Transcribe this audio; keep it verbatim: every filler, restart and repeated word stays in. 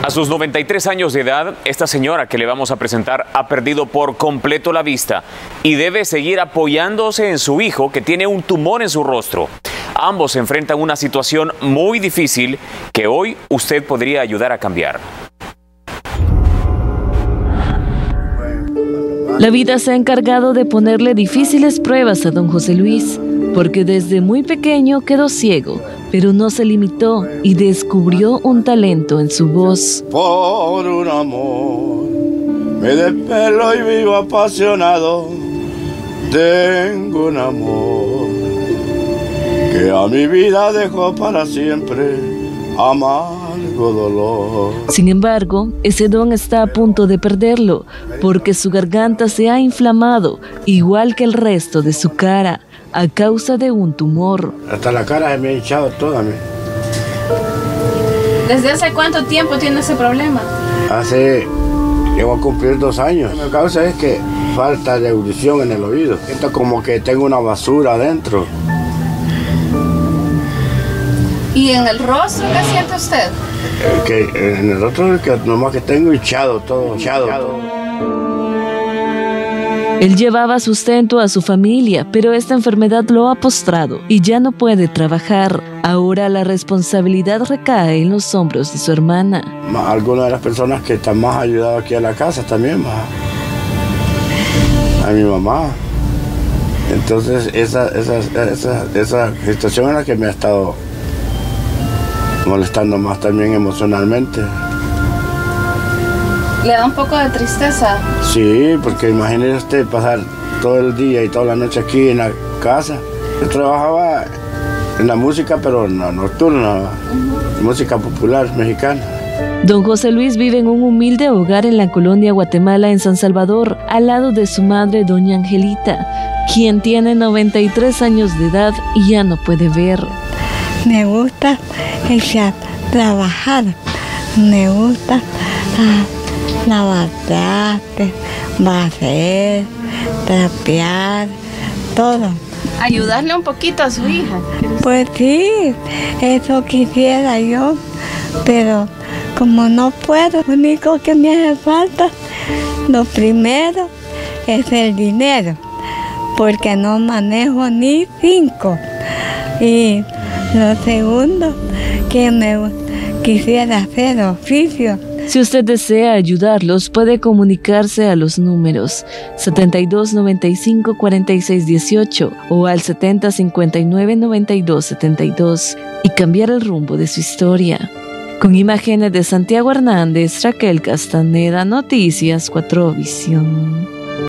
A sus noventa y tres años de edad, esta señora que le vamos a presentar ha perdido por completo la vista y debe seguir apoyándose en su hijo que tiene un tumor en su rostro. Ambos enfrentan una situación muy difícil que hoy usted podría ayudar a cambiar. La vida se ha encargado de ponerle difíciles pruebas a don José Luis, porque desde muy pequeño quedó ciego, pero no se limitó y descubrió un talento en su voz. Por un amor me despelo y vivo apasionado. Tengo un amor que a mi vida dejó para siempre amargo dolor. Sin embargo, ese don está a punto de perderlo, porque su garganta se ha inflamado, igual que el resto de su cara, a causa de un tumor. Hasta la cara se me ha hinchado toda. Me. ¿Desde hace cuánto tiempo tiene ese problema? Hace, llevo a cumplir dos años. La causa es que falta de audición en el oído. Siento como que tengo una basura adentro. ¿Y en el rostro qué siente usted? Que en el rostro que nomás que tengo hinchado todo, hinchado todo. Él llevaba sustento a su familia, pero esta enfermedad lo ha postrado y ya no puede trabajar. Ahora la responsabilidad recae en los hombros de su hermana. Algunas de las personas que están más ayudadas aquí a la casa también, más a mi mamá. Entonces esa, esa, esa, esa situación es la que me ha estado molestando más también emocionalmente. ¿Le da un poco de tristeza? Sí, porque imagínese usted pasar todo el día y toda la noche aquí en la casa. Yo trabajaba en la música, pero no nocturna, uh-huh. Música popular mexicana. Don José Luis vive en un humilde hogar en la colonia Guatemala en San Salvador, al lado de su madre, doña Angelita, quien tiene noventa y tres años de edad y ya no puede ver. Me gusta echar, trabajar, me gusta uh, lavar trastes, barrer, trapear, todo. Ayudarle un poquito a su hija. Pues sí, eso quisiera yo, pero como no puedo, lo único que me hace falta, lo primero es el dinero, porque no manejo ni cinco. Y lo segundo, que me quisiera hacer oficio. Si usted desea ayudarlos, puede comunicarse a los números setenta y dos noventa y cinco cuarenta y seis dieciocho o al setenta cincuenta y nueve noventa y dos setenta y dos y cambiar el rumbo de su historia. Con imágenes de Santiago Hernández, Raquel Castaneda, Noticias cuatro Visión.